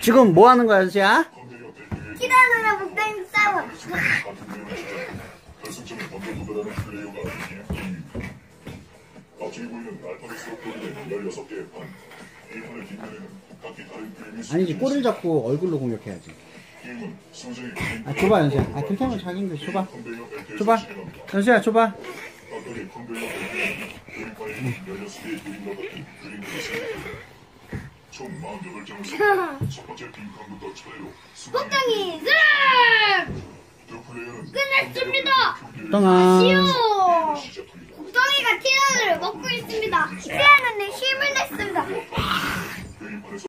지금 뭐 하는 거야, 연수야? 키라누나 목다니 싸워. 결승점에 먼저 도달하는 플레이어가 이기는 앞쪽에 보이는 알파벳으로 표기된 16개의 판. 이 판의 뒷면에는 각기 다른 그림이 아니지, 꼬리를 잡고 얼굴로 공격해야지. 게임은 수정이 아, 줘봐, 연수야. 아, 그렇게 하면 자기인데, 줘봐. 줘봐. 연수야, 줘봐. 각각의 컨베이어 벨트에는 그림판에 16개의 그림과 같은 그림들이 있습니다. 총 48장을 섞어 첫 번째 빈칸부터 차례로 목다니 두 플레이어는 끝냈습니다. 똥아. 아쉬워.